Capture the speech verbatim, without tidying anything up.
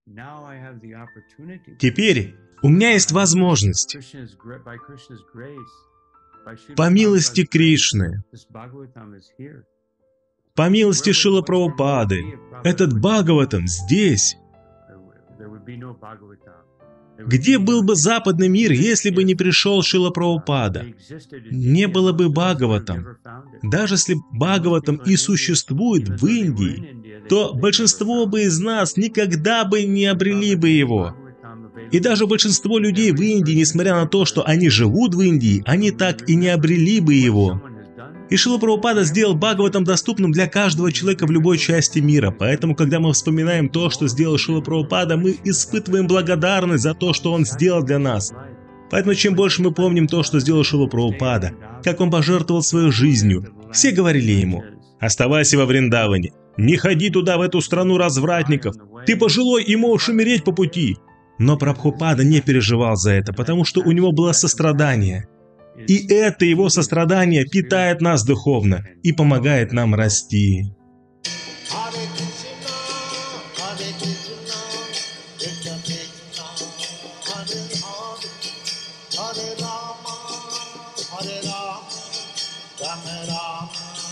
Теперь у меня есть возможность, по милости Кришны, по милости Шрилы Прабхупады, этот Бхагаватам здесь. Где был бы западный мир, если бы не пришел Шрила Прабхупада? Не было бы Бхагаватам. Даже если Бхагаватам и существует в Индии, то большинство бы из нас никогда бы не обрели бы его. И даже большинство людей в Индии, несмотря на то, что они живут в Индии, они так и не обрели бы его. И Шрила Прабхупада сделал Бхагаватам доступным для каждого человека в любой части мира. Поэтому, когда мы вспоминаем то, что сделал Шрила Прабхупада, мы испытываем благодарность за то, что он сделал для нас. Поэтому, чем больше мы помним то, что сделал Шрила Прабхупада, как он пожертвовал своей жизнью, все говорили ему: «Оставайся во Вриндаване, не ходи туда, в эту страну развратников, ты пожилой и можешь умереть по пути». Но Прабхупада не переживал за это, потому что у него было сострадание. И это его сострадание питает нас духовно и помогает нам расти. Hare Rama, Hare Rama, Rama Rama.